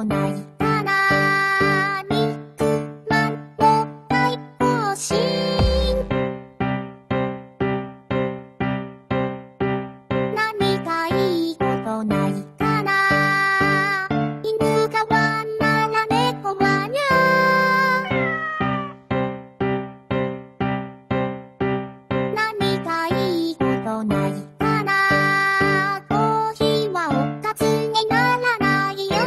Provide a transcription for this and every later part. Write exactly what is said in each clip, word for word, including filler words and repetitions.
ことないかな。肉まんの対抗心。何かいいことないかな。犬がワンなら猫はニャー。何かいいことないかな。コーヒーはおかずにならないよ。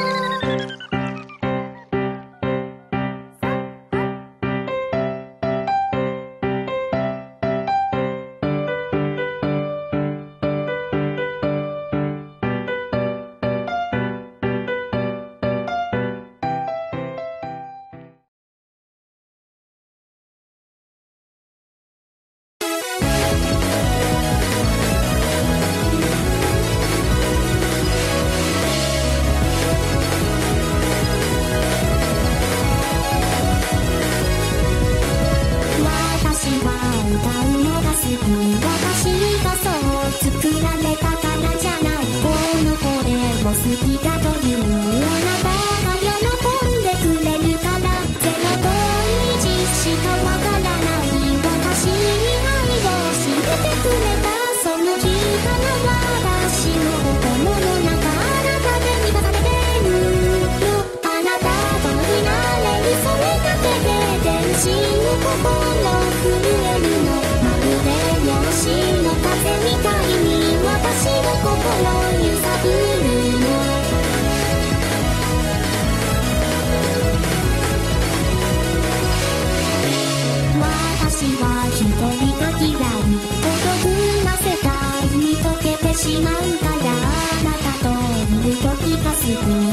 私は歌うのが好き。私がそう作られたからじゃない。この声も好きだというあなたが喜んでくれるから。ゼロといちしかわからない私に愛を教えてくれた。その日から私の心の中あなたで満たされてるよ。あなたとになれるそれだけで天使の心震えるの。まるで陽子の風みたいに私の心揺さぶるの。私は一人が嫌い。孤独な世界に溶けてしまうから。あなたといる時が好き。